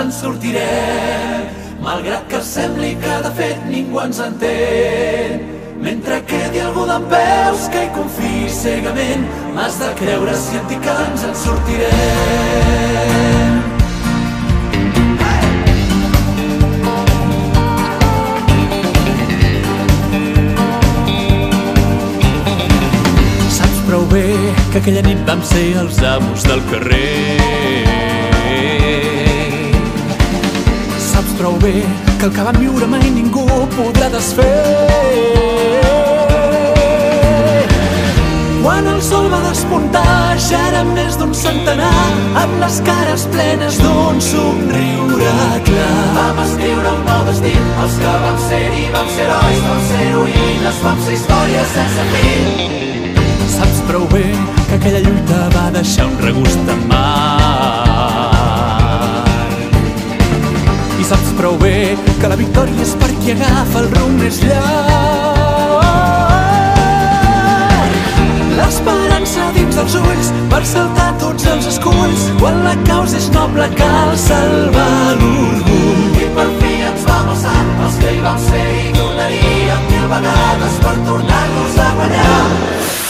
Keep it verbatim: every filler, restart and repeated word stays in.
en sortirem, malgrat que sembli que de fet ningú ens entén. Mentre quedi algú dempeus que hi confiï cegament, m'has de creure si et dic que ens en sortirem. Saps prou bé que aquella nit vam ser els amos del carrer. Saps prou bé que el que vam viure mai ningú podrà desfer. Quan el sol va despuntar ja érem més d'un centenar, amb les cares plenes d'un somriure clar. Vam escriure un nou destí, els que vam ser-hi vam ser herois, vam ser heroïnes, vam ser històries sense fi. Saps prou bé que aquella lluita va deixar un regust amarg. I saps prou bé que la victòria és per qui agafa el rumb més llarg. L'esperança dins dels ulls per saltar tots els esculls. Quan la causa és noble cal salvar l'orgull. I per fi ens vam alçar, els que hi vam ser i tornaríem mil vegades per tornar-nos a guanyar.